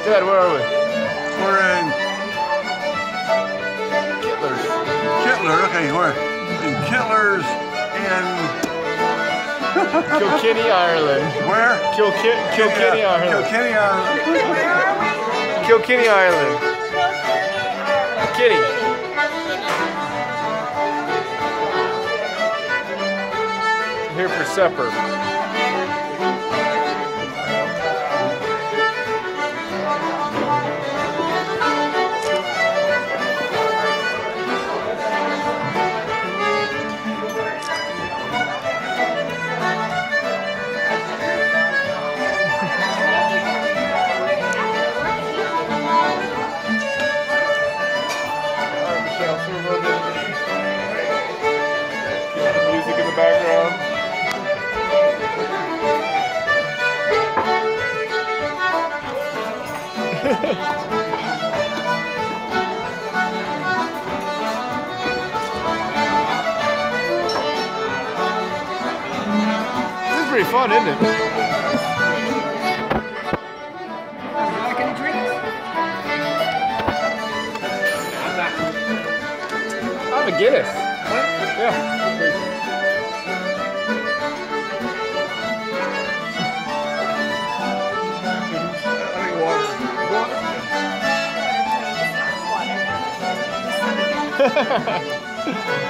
Ted, where are we? We're in Kittler's. Kittler. Okay, we're in Kittler's in Kilkenny, Ireland. where? Kilkenny, Ireland. Kilkenny, Ireland. Kilkenny, Ireland. Kitty. Here for supper. Music in the background. This is pretty fun, isn't it? Like any drinks? I'm a Guinness. Yeah. I think water. Water.